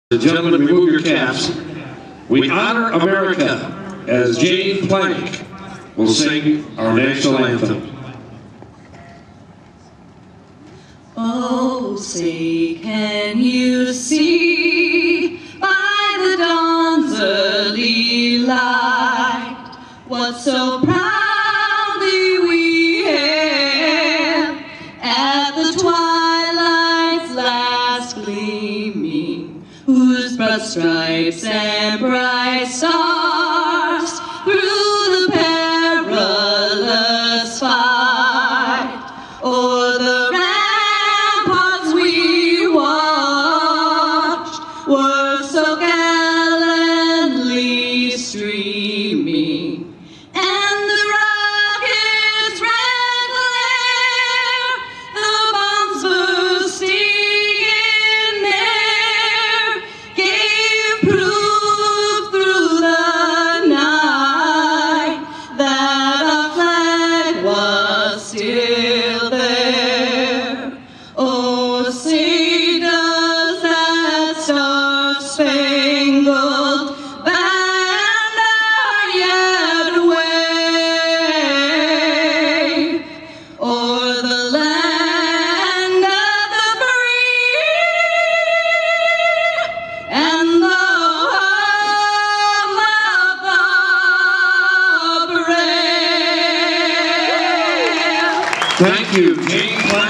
Gentlemen, remove your caps. We honor America as Jane Plank will sing our national anthem. Oh, say, can you see by the dawn's early light what so proudly we hailed at the twilight's last gleaming, whose broad stripes and bright stars through the perilous fight o'er the ramparts we watched were so gallantly streaming, and the rockets' red glare, the bombs bursting in air, gave proof through the night that our flag was still there. Oh, say does that star-spangled banner yet wave o'er the land of the free and the home of the brave? Thank you, Jane Plank.